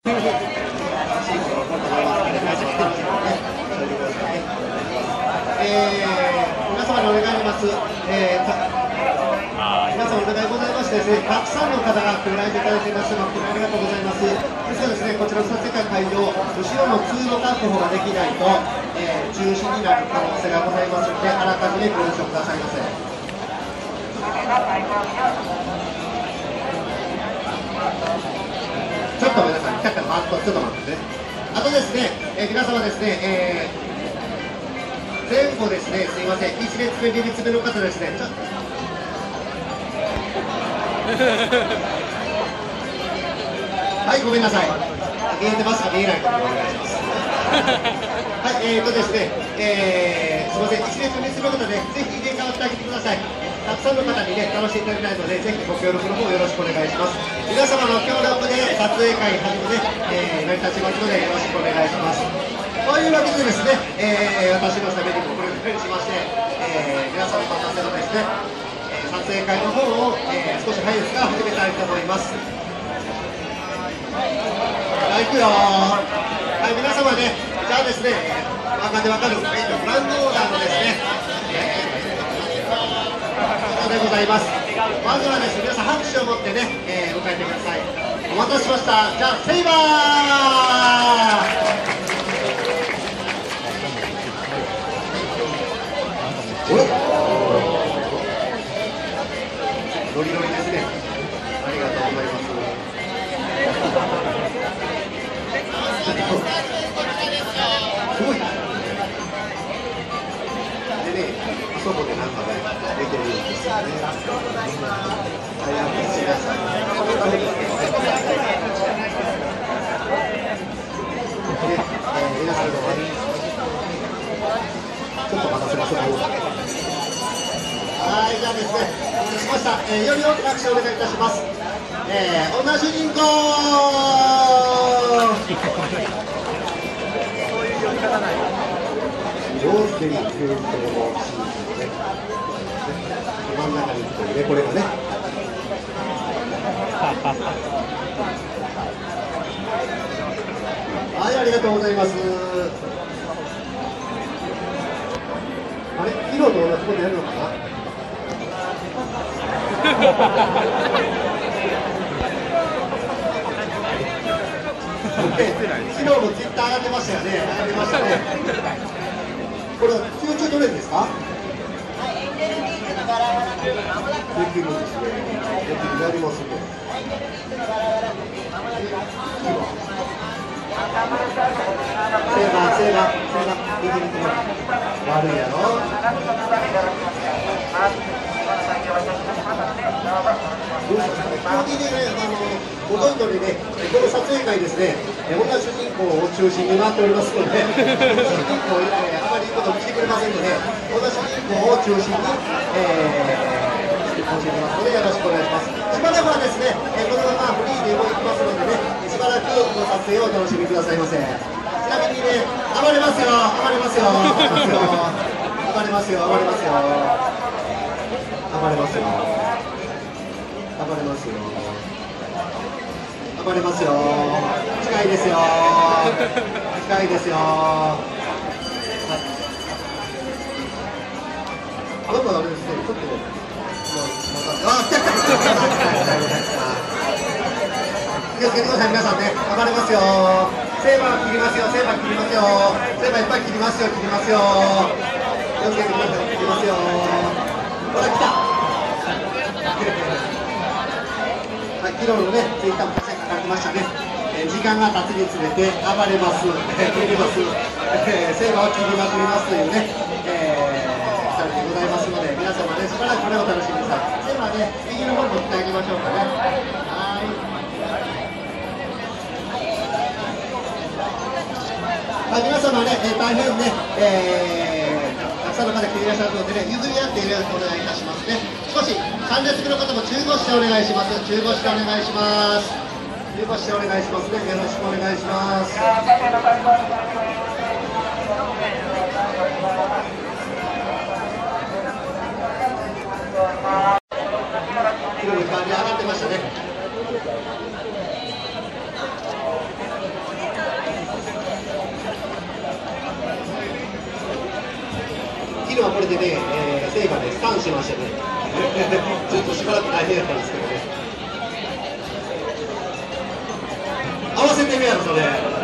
皆様にお願いします。皆様お願いございましてですね、たくさんの方がご来場いただいています。本当にありがとうございます。ですがですね、こちらの撮影会場、後ろの通路確保ができないと、中止になる可能性がございますので、あらかじめご了承くださいませ。ちょっと皆さん、ちょっと待ってね。あとですね、皆様ですね、前後ですね、すいません、1列目、2列目の方ですね、はい、ごめんなさい。見えてますか、見えないかお願いします。はい、ですね、すみません、1列目、2列目の方で、ぜひ入れ替わってあげてください。たくさんの方にね、楽しんでいただきたいので、ぜひご協力の方よろしくお願いします。皆様の協力で撮影会はじめね、成り立ちますので、よろしくお願いします。というわけでですね、私のためにもこれをしまして、皆様の方のですね、撮影会の方を、少し早いですが始めたいと思います。はい、行くよー。はい、皆様ね、じゃあですね、漫画でわかるグランドオーダーのですね、ことでございます。まずはですね、皆さん拍手を持ってね、迎えてください。お待たせしました。じゃあ、セイバー。ノリノリですね。ありがとうございます。すごい。でね、あそこでなんかね、出てるんですよね。早くしなさい。皆さんの前にちょっと待たせましょう。はい、じゃあですね、お待たせしました。より大きな拍手をお願いいたします。女主人公。そういう呼び方ない。上手に空想のシーンですね。真ん中に行くというね、これがね。はい、ありがとうございます。あれ、昨日と同じことやるのかな。昨日もツイッター上がってましたよね。上がってましたね。これは集中トレーンですか。エンジェルビーツのバラバラできるんですね。やりますね。エンジェルビーツのバラバラでまもなくセーバー、悪いやろ。基本的にね、ご存知のようにね、この撮影会ですね、女主人公を中心に回っておりますので、女主人公あまりいいことをしてくれませんので、女主人公を中心に、教えてますので、よろしくお願いします。しばらくはですね、このままフリーで動きますのでね、しばらくこの撮影をお楽しみくださいませ。ちなみにね、暴れますよ、暴れますよ、暴れますよ、暴れますよ、暴れますよ、暴れますよ、暴れますよ、近いですよ、近いですよ。あの子はあれですね、ちょっと気をつけてください、皆さんね、暴れますよ。セーバー切りますよ、セーバー切りますよ、セーバーいっぱい切りますよ、切りますよ。気をつけてください、切りますよ。ほら、来た。はい、昨日のね、ツイッターもたくさん書かれてましたね。時間が経つにつれて暴れます、切ります、セーバーを切りまくりますというね、スタイルでございますので、皆様ね、しばらくこれをお楽しみください。セーバーね、右の方に持ってあげましょうかね。はい。皆様ね、大変ね、たくさんの方来ていらっしゃるのでね、譲り合っているようにお願いいたしますね。少し3列目の方も中腰してお願いします。中腰してお願いします。中腰してお願いしますね。よろしくお願いします。広い感じ上がってましたね。 昼はこれでね、セイバーでスタンしましたね。ちょっとしばらく大変だったんですけどね。合わせてみやるとね。